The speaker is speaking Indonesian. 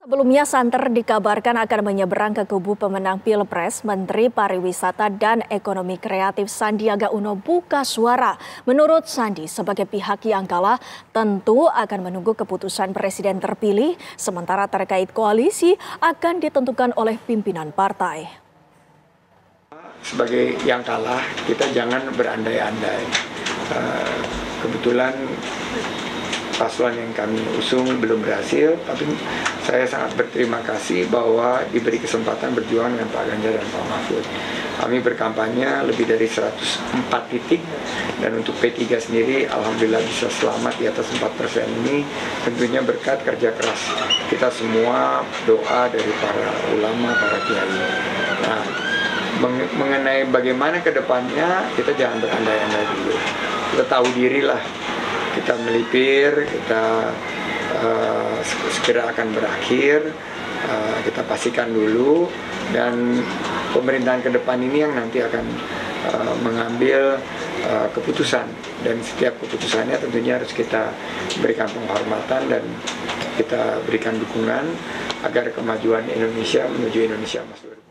Sebelumnya, Santer dikabarkan akan menyeberang ke kubu pemenang Pilpres. Menteri Pariwisata dan Ekonomi Kreatif Sandiaga Uno buka suara. Menurut Sandi, sebagai pihak yang kalah, tentu akan menunggu keputusan presiden terpilih, sementara terkait koalisi akan ditentukan oleh pimpinan partai. Sebagai yang kalah, kita jangan berandai-andai. Kebetulan paslon yang kami usung belum berhasil, tapi saya sangat berterima kasih bahwa diberi kesempatan berjuang dengan Pak Ganjar dan Pak Mahfud. Kami berkampanye lebih dari 104 titik, dan untuk P3 sendiri alhamdulillah bisa selamat di atas 4% ini, tentunya berkat kerja keras kita semua, doa dari para ulama, para kiai. Nah, mengenai bagaimana ke depannya, kita jangan berandai-andai dulu. Kita tahu dirilah. Kita melipir, kita segera akan berakhir, kita pastikan dulu, dan pemerintahan ke depan ini yang nanti akan mengambil keputusan, dan setiap keputusannya tentunya harus kita berikan penghormatan dan kita berikan dukungan agar kemajuan Indonesia menuju Indonesia Emas 2045.